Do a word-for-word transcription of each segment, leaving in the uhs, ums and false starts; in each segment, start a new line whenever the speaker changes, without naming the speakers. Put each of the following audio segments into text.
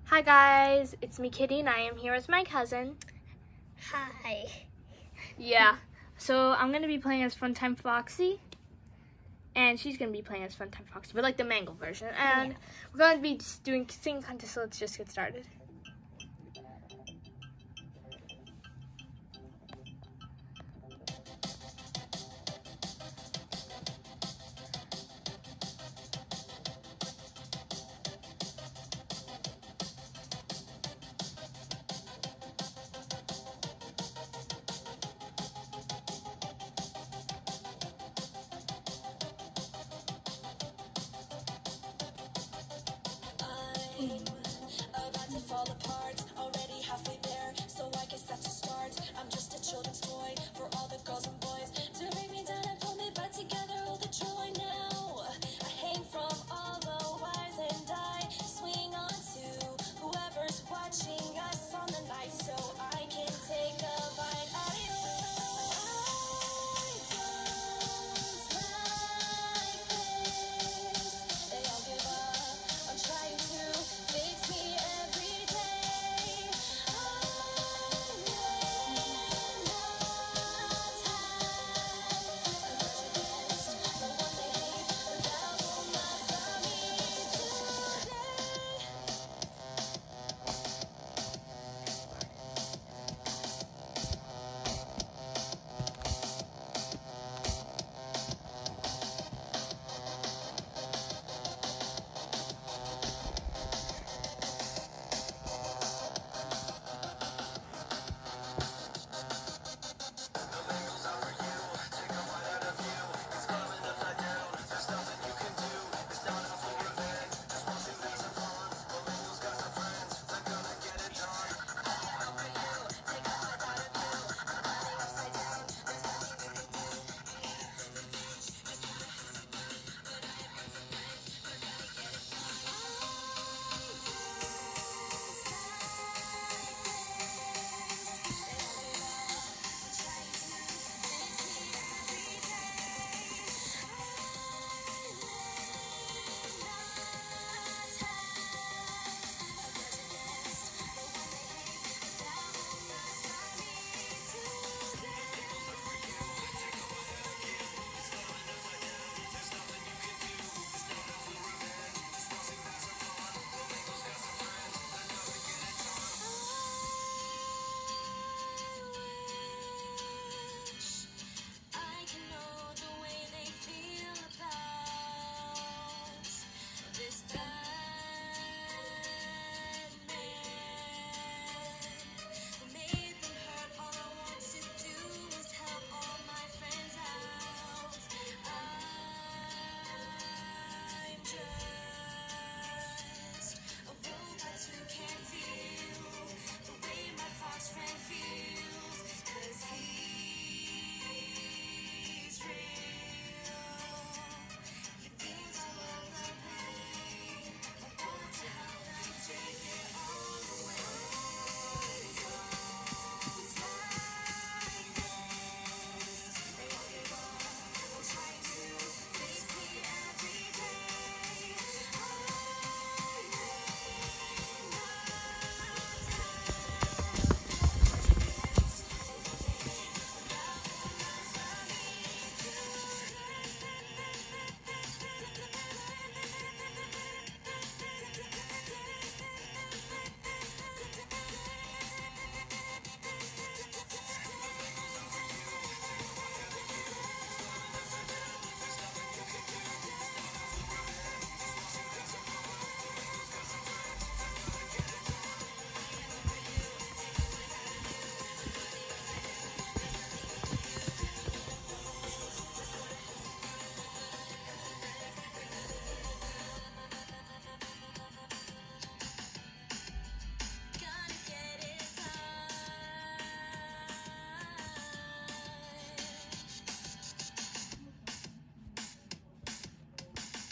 Hi guys, it's me Kitty and I am here with my cousin.
Hi.
Yeah, so I'm going to be playing as Funtime Foxy and she's going to be playing as Funtime Foxy, but like the mangle version. And yeah. We're going to be just doing singing contest, so let's just get started.
About to fall apart, already halfway there, so I guess that's a start. I'm just a children's toy for all the girls and boys to bring me down and pull me back together, all the joy now. I hang from all the wires and I swing on to whoever's watching us on the night, so I can take a bite out of you. I don't like this. They all give up. I'm trying to fix me every day. I'm not against the one they hate. That will not stop me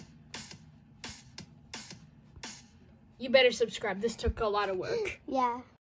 You better subscribe. This took a lot of work.
Yeah.